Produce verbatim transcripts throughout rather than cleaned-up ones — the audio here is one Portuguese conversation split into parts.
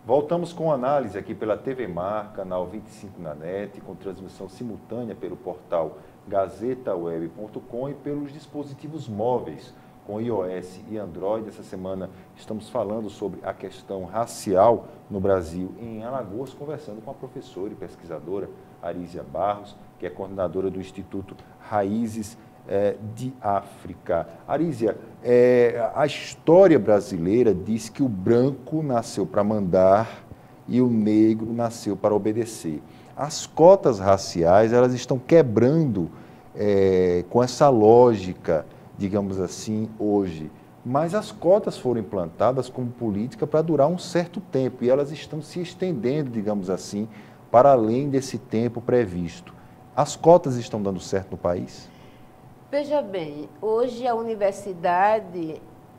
Voltamos com análise aqui pela T V Mar, canal vinte e cinco na net, com transmissão simultânea pelo portal gazeta web ponto com e pelos dispositivos móveis com iOS e Android. Essa semana estamos falando sobre a questão racial no Brasil em Alagoas, conversando com a professora e pesquisadora Arísia Barros, que é coordenadora do Instituto Raízes é, de África. Arísia, é, a história brasileira diz que o branco nasceu para mandar e o negro nasceu para obedecer. As cotas raciais, elas estão quebrando é, com essa lógica, digamos assim, hoje. Mas as cotas foram implantadas como política para durar um certo tempo e elas estão se estendendo, digamos assim, para além desse tempo previsto. As cotas estão dando certo no país? Veja bem, hoje a universidade,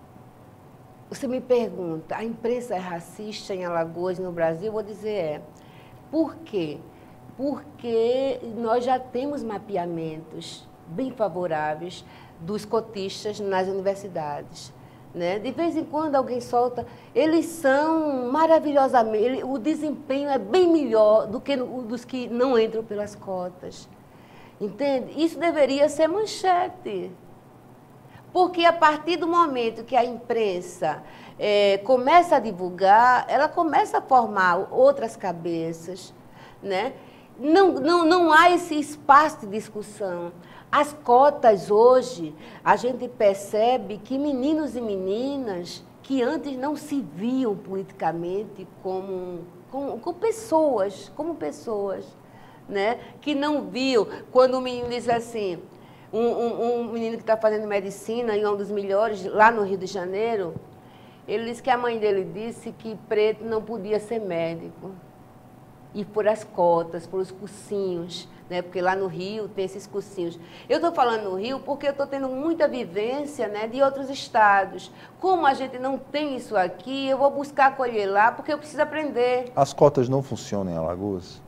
você me pergunta, a imprensa é racista em Alagoas, no Brasil? Eu vou dizer é. Por quê? Porque nós já temos mapeamentos bem favoráveis dos cotistas nas universidades. Né? De vez em quando alguém solta, eles são maravilhosamente, ele, o desempenho é bem melhor do que o dos que não entram pelas cotas. Entende? Isso deveria ser manchete. Porque a partir do momento que a imprensa é, começa a divulgar, ela começa a formar outras cabeças. Né? Não, não, não há esse espaço de discussão. As cotas hoje, a gente percebe que meninos e meninas que antes não se viam politicamente como, como, como pessoas, como pessoas, né? Que não viam, quando o menino diz assim, um, um, um menino que está fazendo medicina, e um dos melhores, lá no Rio de Janeiro, ele disse que a mãe dele disse que preto não podia ser médico. E por as cotas, por os cursinhos, né? Porque lá no Rio tem esses cursinhos. Eu estou falando no Rio porque eu estou tendo muita vivência, né, de outros estados. Como a gente não tem isso aqui, eu vou buscar acolher lá porque eu preciso aprender. As cotas não funcionam em Alagoas?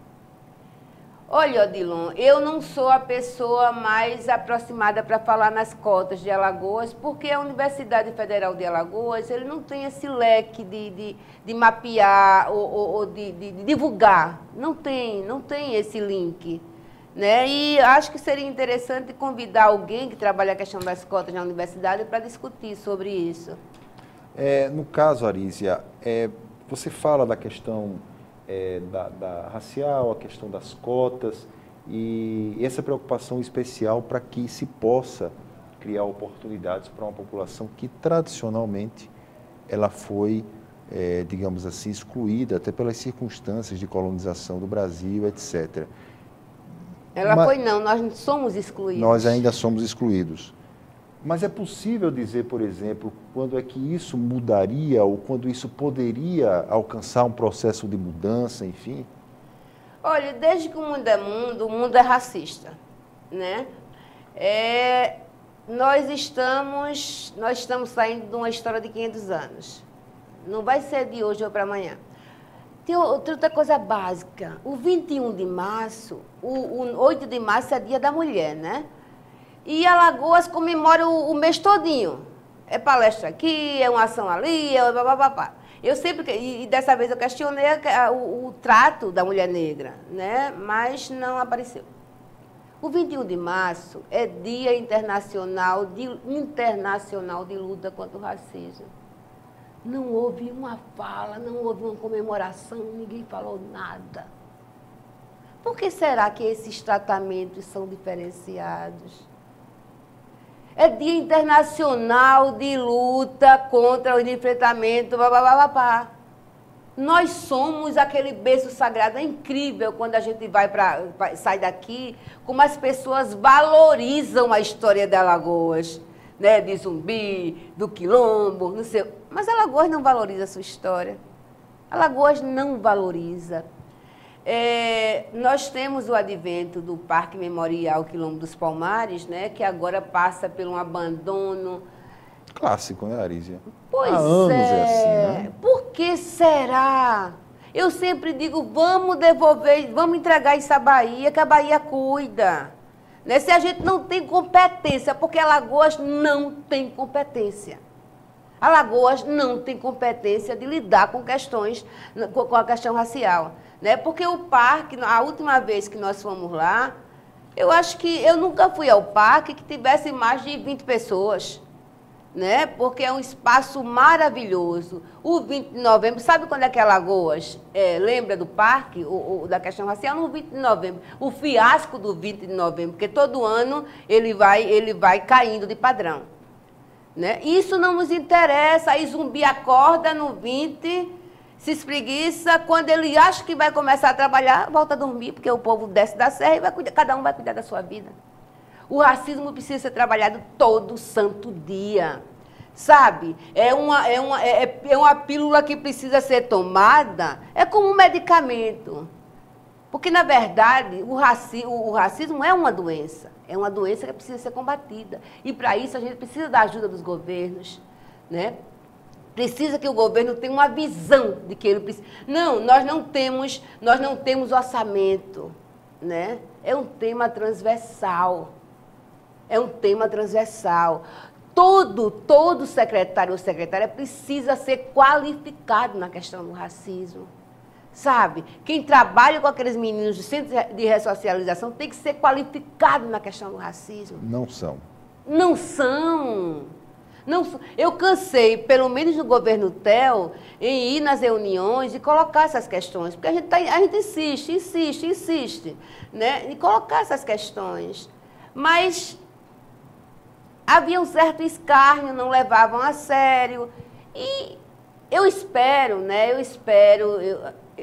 Olha, Odilon, eu não sou a pessoa mais aproximada para falar nas cotas de Alagoas, porque a Universidade Federal de Alagoas ele não tem esse leque de, de, de mapear ou, ou, ou de, de, de divulgar. Não tem, não tem esse link. Né? E acho que seria interessante convidar alguém que trabalha a questão das cotas na universidade para discutir sobre isso. É, no caso, Arísia, é, você fala da questão é, da, da racial, a questão das cotas e essa preocupação especial para que se possa criar oportunidades para uma população que tradicionalmente ela foi, é, digamos assim, excluída até pelas circunstâncias de colonização do Brasil, etcétera. Ela Mas, foi não, nós somos excluídos. Nós ainda somos excluídos. Mas é possível dizer, por exemplo, quando é que isso mudaria ou quando isso poderia alcançar um processo de mudança, enfim? Olha, desde que o mundo é mundo, o mundo é racista, né? É, nós, estamos, nós estamos saindo de uma história de quinhentos anos. Não vai ser de hoje ou para amanhã. Tem outra coisa básica. O vinte e um de março, o, o oito de março é dia da mulher, né? E Alagoas comemora o, o mês todinho. É palestra aqui, é uma ação ali, é bababá. Eu sempre, e, e dessa vez eu questionei a, o, o trato da mulher negra, né? Mas não apareceu. O vinte e um de março é dia internacional de, internacional de luta contra o racismo. Não houve uma fala, não houve uma comemoração, ninguém falou nada. Por que será que esses tratamentos são diferenciados? É Dia Internacional de Luta contra o Enfrentamento, babá. Nós somos aquele berço sagrado. É incrível quando a gente vai para sai daqui, como as pessoas valorizam a história de Alagoas. Né, de Zumbi, do Quilombo, não sei. Mas Alagoas não valoriza a sua história. Alagoas não valoriza. É, nós temos o advento do Parque Memorial Quilombo dos Palmares, né, que agora passa por um abandono. Clássico, né, Arísia? Pois Há anos é. é assim, né? Por que será? Eu sempre digo, vamos devolver, vamos entregar isso à Bahia, que a Bahia cuida. Se a gente não tem competência, porque Alagoas não tem competência. Alagoas não tem competência de lidar com questões, com a questão racial, né? Porque o parque, a última vez que nós fomos lá, eu acho que eu nunca fui ao parque que tivesse mais de vinte pessoas, né? Porque é um espaço maravilhoso. O vinte de novembro, sabe quando é que Alagoas é, lembra do parque, o, o, da questão racial? No vinte de novembro. O fiasco do vinte de novembro, porque todo ano ele vai, ele vai caindo de padrão. Né? Isso não nos interessa. Aí Zumbi acorda no vinte, se espreguiça, quando ele acha que vai começar a trabalhar, volta a dormir, porque o povo desce da serra e vai cuidar, cada um vai cuidar da sua vida. O racismo precisa ser trabalhado todo santo dia, sabe? É uma, é, uma, é, é uma pílula que precisa ser tomada, é como um medicamento. Porque, na verdade, o, raci o racismo é uma doença, é uma doença que precisa ser combatida. E, para isso, a gente precisa da ajuda dos governos, né? Precisa que o governo tenha uma visão de que ele precisa. Não, nós não temos, nós não temos orçamento, né? É um tema transversal. É um tema transversal. Todo, todo secretário ou secretária precisa ser qualificado na questão do racismo. Sabe? Quem trabalha com aqueles meninos de centro de ressocialização tem que ser qualificado na questão do racismo. Não são. Não são. Não, eu cansei, pelo menos no governo Theo, em ir nas reuniões e colocar essas questões, porque a gente, tá, a gente insiste, insiste, insiste, né? E colocar essas questões. Mas havia um certo escárnio, não levavam a sério. E eu espero, né? Eu espero... Eu,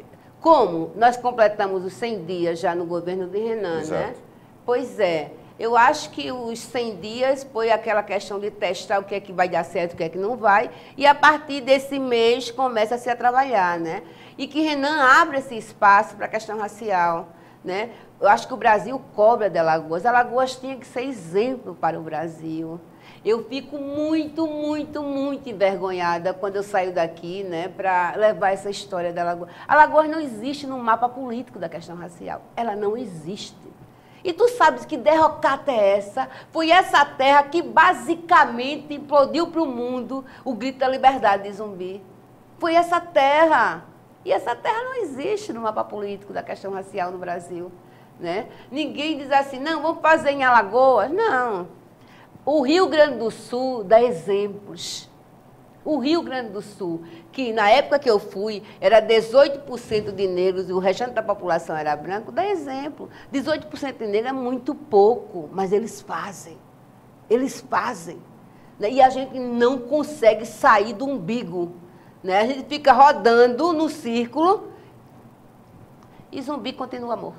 como nós completamos os cem dias já no governo de Renan, Exato. Né? Pois é. Eu acho que os cem dias foi aquela questão de testar o que é que vai dar certo, o que é que não vai, e a partir desse mês começa-se a trabalhar, né? E que Renan abra esse espaço para a questão racial, né? Eu acho que o Brasil cobra de Alagoas. Alagoas tinha que ser exemplo para o Brasil. Eu fico muito, muito, muito envergonhada quando eu saio daqui, né, para levar essa história da Alagoas. Alagoas não existe no mapa político da questão racial. Ela não existe. E tu sabes que derrocata é essa? Foi essa terra que basicamente implodiu para o mundo o grito da liberdade de Zumbi. Foi essa terra. E essa terra não existe no mapa político da questão racial no Brasil, né? Ninguém diz assim, não, vamos fazer em Alagoas. Não. O Rio Grande do Sul dá exemplos. O Rio Grande do Sul, que na época que eu fui, era dezoito por cento de negros e o restante da população era branco, dá exemplo. dezoito por cento de negros é muito pouco, mas eles fazem. Eles fazem. E a gente não consegue sair do umbigo. Né? A gente fica rodando no círculo e Zumbi continua morto.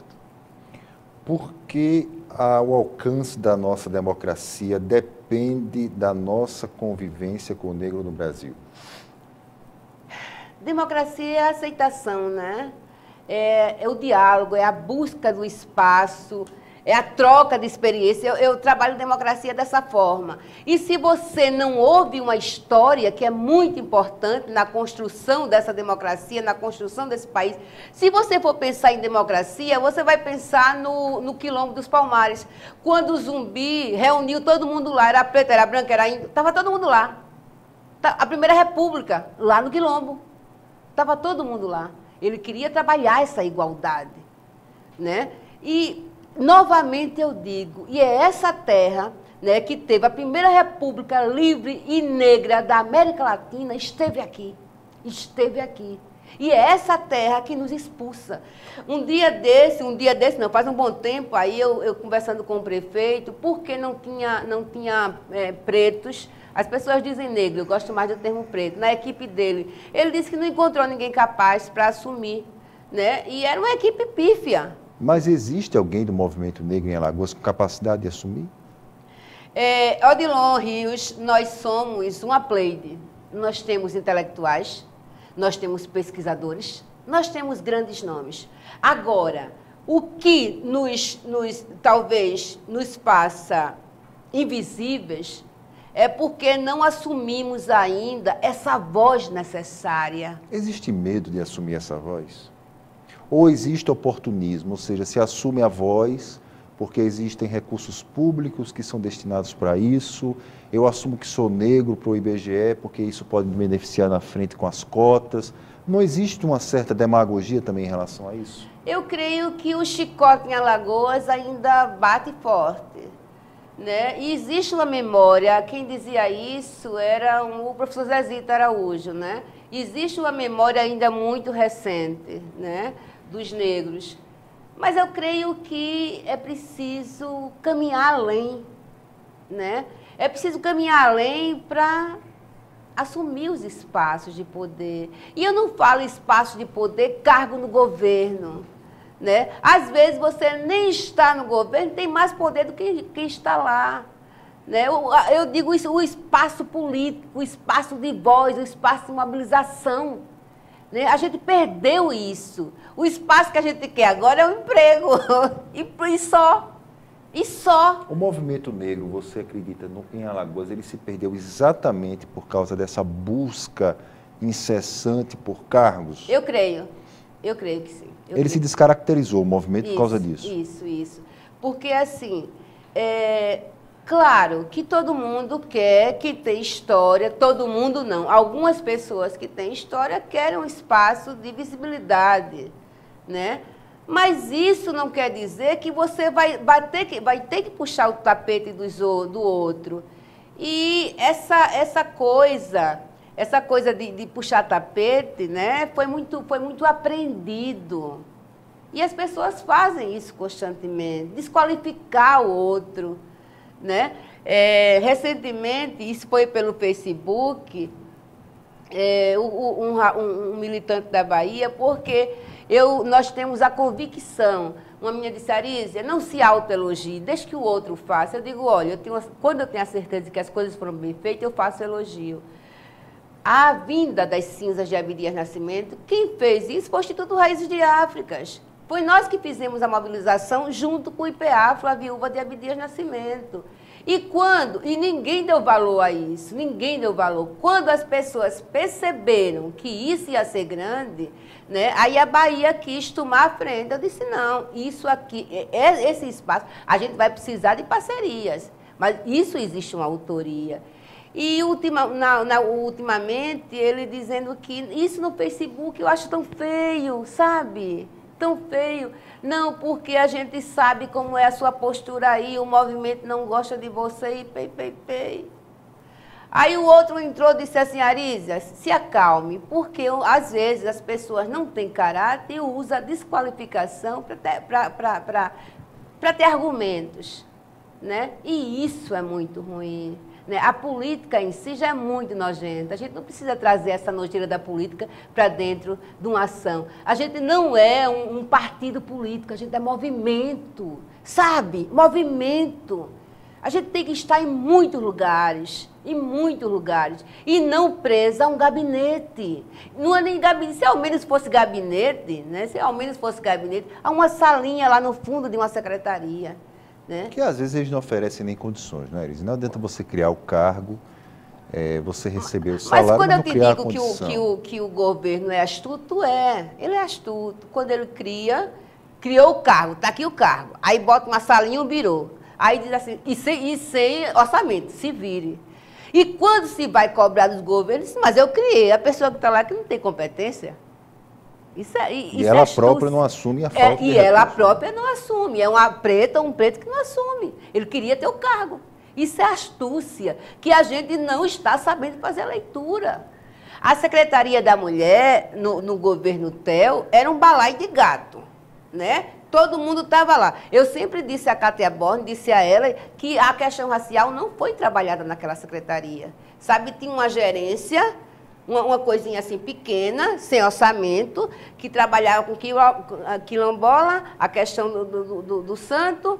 Porque o alcance da nossa democracia depende da nossa convivência com o negro no Brasil? Democracia é a aceitação, né? É, é o diálogo, é a busca do espaço, é a troca de experiência. Eu, eu trabalho democracia dessa forma. E se você não ouve uma história, que é muito importante na construção dessa democracia, na construção desse país, se você for pensar em democracia, você vai pensar no, no Quilombo dos Palmares. Quando o Zumbi reuniu todo mundo lá, era preto, era branco, era índio, estava todo mundo lá. A primeira república, lá no Quilombo. Estava todo mundo lá. Ele queria trabalhar essa igualdade, né? E novamente eu digo, e é essa terra, né, que teve a primeira república livre e negra da América Latina, esteve aqui, esteve aqui. E é essa terra que nos expulsa. Um dia desse, um dia desse, não, faz um bom tempo, aí eu, eu conversando com o prefeito, porque não tinha, não tinha é, pretos, as pessoas dizem negro, eu gosto mais do termo preto, na equipe dele. Ele disse que não encontrou ninguém capaz para assumir, né, e era uma equipe pífia. Mas existe alguém do movimento negro em Alagoas com capacidade de assumir? É, Odilon Rios, nós somos uma pleide. Nós temos intelectuais, nós temos pesquisadores, nós temos grandes nomes. Agora, o que nos, nos, talvez nos faça invisíveis é porque não assumimos ainda essa voz necessária. Existe medo de assumir essa voz? Ou existe oportunismo, ou seja, se assume a voz porque existem recursos públicos que são destinados para isso. Eu assumo que sou negro para o I B G E, porque isso pode me beneficiar na frente com as cotas. Não existe uma certa demagogia também em relação a isso? Eu creio que o chicote em Alagoas ainda bate forte, né? E existe uma memória, quem dizia isso era o professor Zezito Araújo, né? Existe uma memória ainda muito recente, né, dos negros. Mas eu creio que é preciso caminhar além, né? É preciso caminhar além para assumir os espaços de poder. E eu não falo espaço de poder, cargo no governo, né? Às vezes você nem está no governo, tem mais poder do que quem está lá, né? Eu, eu digo isso, o espaço político, o espaço de voz, o espaço de mobilização. A gente perdeu isso. O espaço que a gente quer agora é o emprego. E só. E só. O movimento negro, você acredita, no, em Alagoas, ele se perdeu exatamente por causa dessa busca incessante por cargos? Eu creio. Eu creio que sim. Eu ele creio. se descaracterizou, o movimento, isso, por causa disso? Isso, isso. Porque, assim, é... claro que todo mundo quer que tenha história, todo mundo não. Algumas pessoas que têm história querem um espaço de visibilidade, né? Mas isso não quer dizer que você vai, vai, ter, que, vai ter que puxar o tapete dos, do outro. E essa, essa coisa, essa coisa de, de puxar tapete, né, foi muito, foi muito aprendido. E as pessoas fazem isso constantemente, desqualificar o outro. Né? É, recentemente, isso foi pelo Facebook, é, um, um, um militante da Bahia, porque eu, nós temos a convicção, uma menina disse, Arísia, não se autoelogie, deixe que o outro faça. Eu digo, olha, eu tenho, quando eu tenho a certeza de que as coisas foram bem feitas, eu faço elogio. A vinda das cinzas de Abdias Nascimento, quem fez isso foi o Instituto Raízes de Áfricas. Foi nós que fizemos a mobilização junto com o I P A F, a viúva de Abdias Nascimento. E quando, e ninguém deu valor a isso, ninguém deu valor. Quando as pessoas perceberam que isso ia ser grande, né, aí a Bahia quis tomar a frente. Eu disse, não, isso aqui, é, esse espaço, a gente vai precisar de parcerias, mas isso existe uma autoria. E ultima, na, na, ultimamente ele dizendo que isso no Facebook eu acho tão feio, sabe? Tão feio. Não, porque a gente sabe como é a sua postura aí, o movimento não gosta de você e pei, pei, pei. Aí o outro entrou e disse assim, Arísia, se acalme, porque às vezes as pessoas não têm caráter e usam a desqualificação para ter argumentos, né? E isso é muito ruim. Né? A política em si já é muito nojenta. A gente não precisa trazer essa nojeira da política para dentro de uma ação. A gente não é um, um partido político, a gente é movimento, sabe? Movimento. A gente tem que estar em muitos lugares, em muitos lugares, e não presa a um gabinete. Não é nem gabinete, se ao menos fosse gabinete, né? Se ao menos fosse gabinete, há uma salinha lá no fundo de uma secretaria. Né? Que às vezes eles não oferecem nem condições, né, Arísia? Não adianta você criar o cargo, é, você receber o salário, mas quando mas eu não te criar digo a que condição. o, que, o, que o governo é astuto, é. Ele é astuto. Quando ele cria, criou o cargo, está aqui o cargo. Aí bota uma salinha e um birô. Aí diz assim, e sem, e sem orçamento, se vire. E quando se vai cobrar dos governos, mas eu criei, a pessoa que está lá que não tem competência. Isso é, isso e ela é própria não assume a falta é, de E ela recurso. própria não assume. É uma preta, um preto que não assume. Ele queria ter o cargo. Isso é astúcia, que a gente não está sabendo fazer a leitura. A Secretaria da Mulher, no, no governo Theo, era um balaio de gato, né? Todo mundo estava lá. Eu sempre disse a Cátia Borne, disse a ela, que a questão racial não foi trabalhada naquela secretaria. Sabe, tinha uma gerência, uma, uma coisinha assim pequena, sem orçamento, que trabalhava com quilombola, a questão do, do, do, do santo,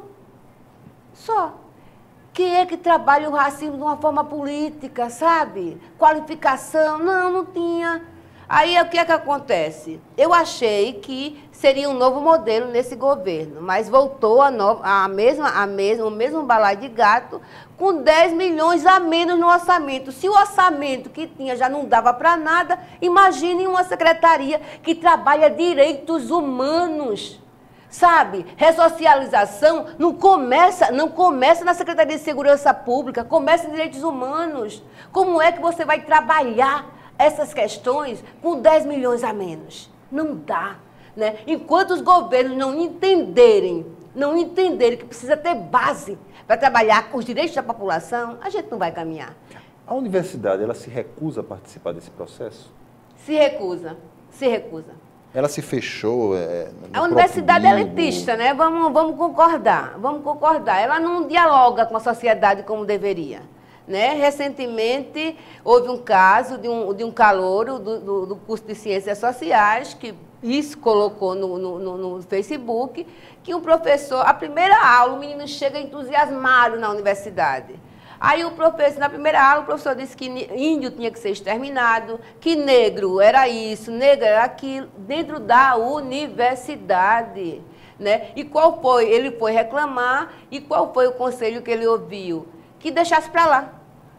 só. Quem é que trabalha o racismo de uma forma política, sabe? Qualificação, não, não tinha. Aí, o que é que acontece? Eu achei que seria um novo modelo nesse governo, mas voltou a, no, a, mesma, a mesma, o mesmo balaio de gato com dez milhões a menos no orçamento. Se o orçamento que tinha já não dava para nada, imagine uma secretaria que trabalha direitos humanos. Sabe, ressocialização não começa, não começa na Secretaria de Segurança Pública, começa em direitos humanos. Como é que você vai trabalhar essas questões com dez milhões a menos? Não dá, né? Enquanto os governos não entenderem, não entenderem que precisa ter base para trabalhar com os direitos da população, a gente não vai caminhar. A universidade, ela se recusa a participar desse processo? Se recusa, se recusa. Ela se fechou? É, a universidade é elitista, né? Vamos, vamos concordar, vamos concordar. Ela não dialoga com a sociedade como deveria. Né? Recentemente, houve um caso de um, de um calouro do, do, do curso de Ciências Sociais, que isso colocou no, no, no Facebook, que um professor, a primeira aula, o menino chega entusiasmado na universidade. Aí o professor, na primeira aula, o professor disse que índio tinha que ser exterminado, que negro era isso, negro era aquilo, dentro da universidade. Né? E qual foi? Ele foi reclamar, e qual foi o conselho que ele ouviu? Que deixasse para lá.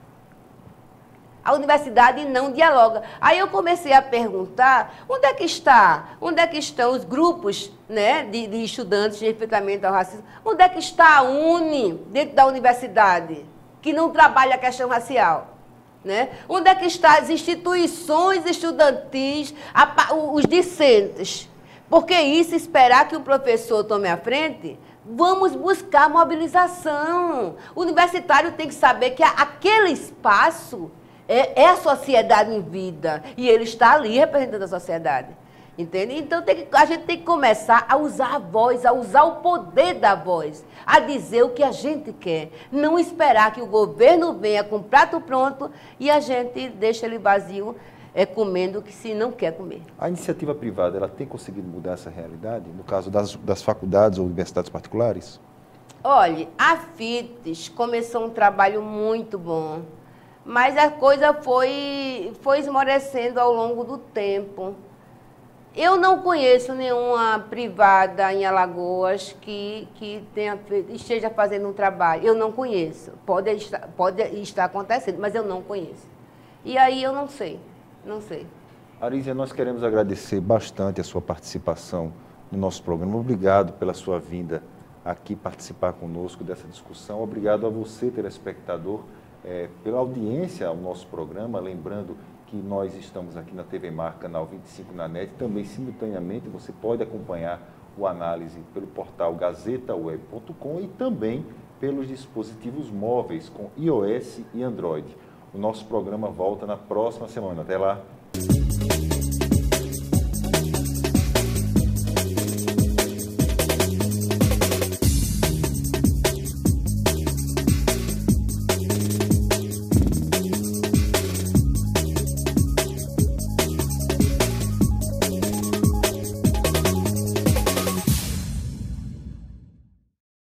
A universidade não dialoga. Aí eu comecei a perguntar, onde é que está? Onde é que estão os grupos, né, de, de estudantes de enfrentamento ao racismo? Onde é que está a UNE dentro da universidade, que não trabalha a questão racial? Né? Onde é que estão as instituições estudantis, a, os discentes? Porque isso, esperar que o professor tome a frente... Vamos buscar mobilização. O universitário tem que saber que aquele espaço é, é a sociedade em vida. E ele está ali representando a sociedade. Entende? Então tem que, a gente tem que começar a usar a voz, a usar o poder da voz, a dizer o que a gente quer. Não esperar que o governo venha com prato pronto e a gente deixa ele vazio. É comendo que se não quer comer. A iniciativa privada, ela tem conseguido mudar essa realidade, no caso das, das faculdades ou universidades particulares? Olha, a FITES começou um trabalho muito bom, mas a coisa foi, foi esmorecendo ao longo do tempo. Eu não conheço nenhuma privada em Alagoas que, que tenha, esteja fazendo um trabalho. Eu não conheço. Pode estar, pode estar acontecendo, mas eu não conheço. E aí eu não sei. Não sei. Arísia, nós queremos agradecer bastante a sua participação no nosso programa. Obrigado pela sua vinda aqui participar conosco dessa discussão. Obrigado a você, telespectador, é, pela audiência ao nosso programa. Lembrando que nós estamos aqui na T V Mar, canal vinte e cinco na net. Também, simultaneamente, você pode acompanhar o análise pelo portal gazeta web ponto com e também pelos dispositivos móveis com iOS e Android. O nosso programa volta na próxima semana. Até lá!